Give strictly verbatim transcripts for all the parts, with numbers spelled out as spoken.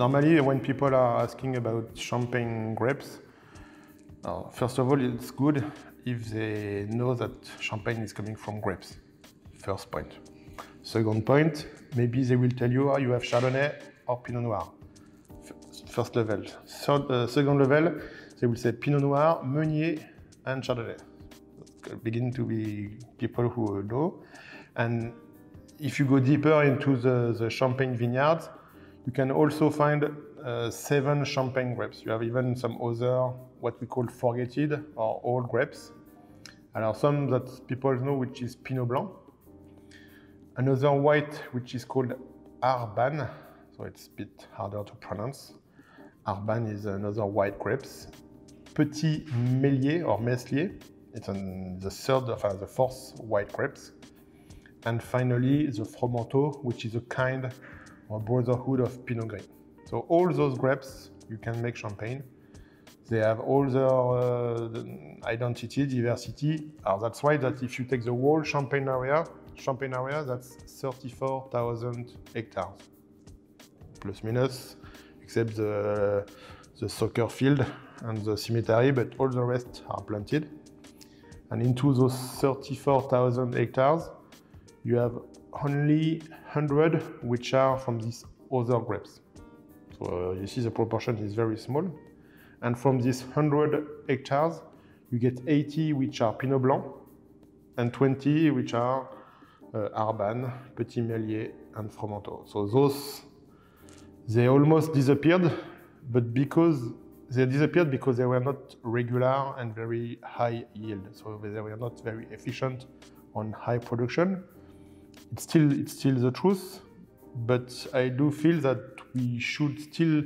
normally, when people are asking about champagne grapes, uh, first of all, it's good if they know that champagne is coming from grapes. First point. Second point, maybe they will tell you, oh, you have Chardonnay or Pinot Noir. First level. Third, uh, second level, they will say Pinot Noir, Meunier, and Chardonnay. Begin to be people who know. And if you go deeper into the, the champagne vineyards, you can also find uh, seven champagne grapes. You have even some other, what we call forgetted or old grapes. And there are some that people know, which is Pinot Blanc. Another white, which is called Arban, so it's a bit harder to pronounce. Arban is another white grapes. Petit Meslier or Meslier, it's an, the third, uh, the fourth white grapes. And finally, the Fromenteau, which is a kind or brotherhood of Pinot Gris. So all those grapes, you can make champagne. They have all their uh, identity, diversity. Uh, that's why that if you take the whole Champagne area, Champagne area, that's thirty-four thousand hectares, plus minus, except the, the soccer field and the cemetery, but all the rest are planted. And into those thirty-four thousand hectares, you have only one hundred which are from these other grapes. So uh, you see the proportion is very small. And from these one hundred hectares, you get eighty which are Pinot Blanc and twenty which are uh, Arban, Petit Meslier, and Fromenteau. So those, they almost disappeared, but because they disappeared because they were not regular and very high yield. So they were not very efficient on high production. It's still, it's still the truth, but I do feel that we should still,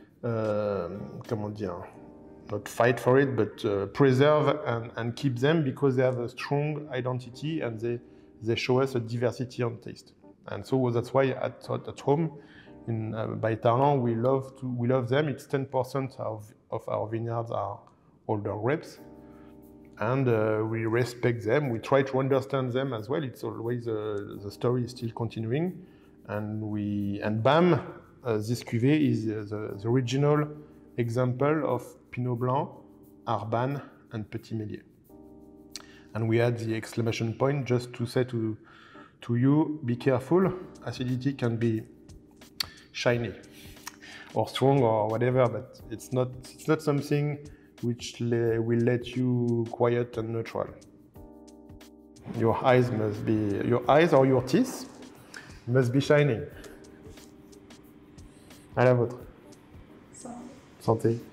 uh, comment dire, not fight for it, but uh, preserve and, and keep them because they have a strong identity and they, they show us a diversity on taste. And so that's why at, at home, in, uh, by Tarlan, we love, to, we love them. It's ten percent of, of our vineyards are older grapes. And uh, we respect them. We try to understand them as well. It's always, uh, the story is still continuing. And, we, and BAM, uh, this cuvée is uh, the, the original example of Pinot Blanc, Arban, and Petit Meslier. And we had the exclamation point just to say to, to you, be careful. Acidity can be shiny or strong or whatever, but it's not, it's not something which le will let you quiet and neutral. Your eyes must be, your eyes or your teeth must be shining. À la vôtre. Santé. Santé.